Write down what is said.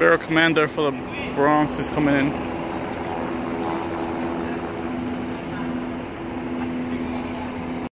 Bureau commander for the Bronx is coming in.